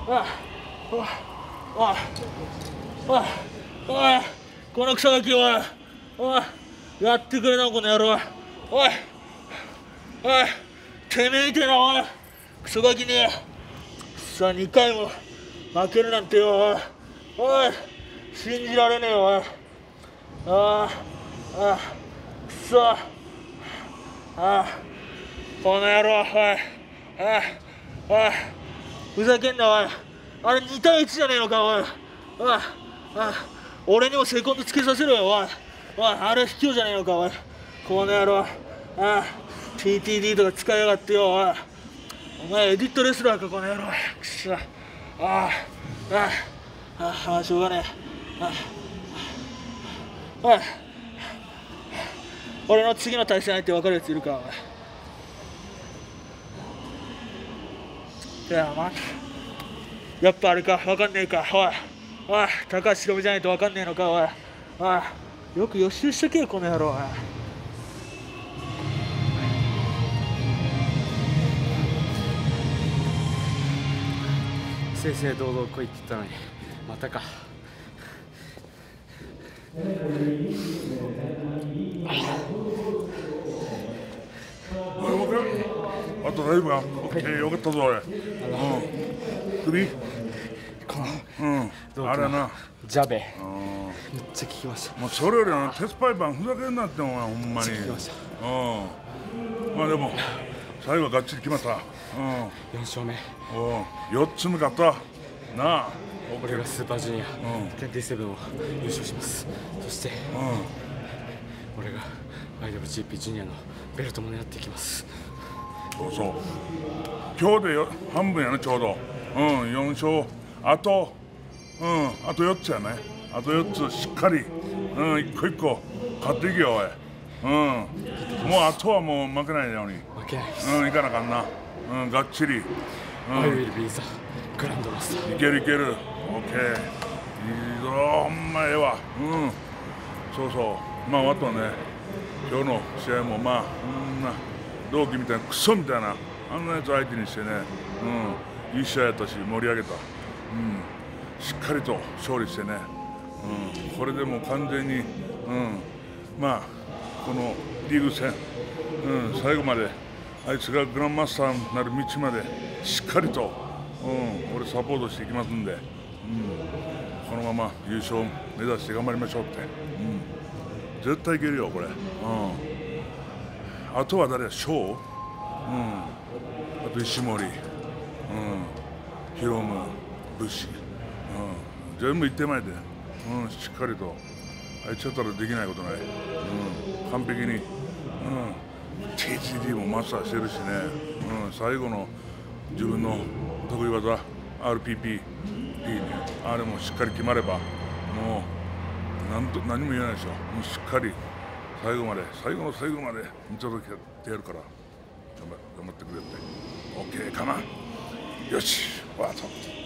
おいおい、この草ガキ、おいおい、やってくれな、この野郎。おいおい、てめえてな、おいクソガキにさあ2回も負けるなんてよ。おいおい、信じられねえよ。おいくそこの野郎。おいふざけんな。おいあれ2対1じゃねえのか。おい俺にもセコンドつけさせろよ。おいあれ卑怯じゃねえのか。おいこの野郎。TTD とか使いやがってよ。おいお前エディットレスラーか、この野郎。くそしょうがねえ。おい俺の次の対戦相手分かるやついるか。おいいや、やっぱあれか、分かんねえか。おい高橋宏美じゃないと分かんねえのか。おいよく予習しとけよ、この野郎。 正々堂々来いって言ったのにまたか。 あと大丈夫か。オッケー、よかったぞ。俺首あれなジャベめっちゃ効きました。 もうそれより鉄パイパンふざけんなってお前、ほんまに。まあでも最後はがっちり決まった。 4勝目。 4つ目勝ったなあ。 これがスーパージュニア27を優勝します。そして俺が IWGP ジュニアのベルトも狙っていきます。 そう今日で半分やね、ちょうど。4勝あと4つやね。あと4つしっかり一個一個勝っていけよ。おいもうあとはもう負けないように負けないです。 いかなあかんな。がっちり I will be the グランドマスター。 いけるいける。オッケー、いいぞ。ほんまええわ。まああとはね、今日の試合もまあ同期みたいなクソみたいなあんなやつ相手にしてね、いい試合やったし盛り上げた。しっかりと勝利してね、これでもう完全にまあこのリーグ戦、最後まであいつがグランマスターになる道までしっかりと、俺サポートしていきますんで、このまま優勝目指して頑張りましょうって。絶対いけるよこれ。あとは誰や、翔、あと石森、ヒロム、武士、全部行ってまいで、しっかりとあいつやったらできないことない。完璧に、TTD もマスターしてるしね、最後の自分の得意技 RPP、あれもしっかり決まればもう何も言えないでしょ。もうしっかり最後まで最後の最後まで見届けてやるから頑張ってくれって。 OK かな。よし、わーっと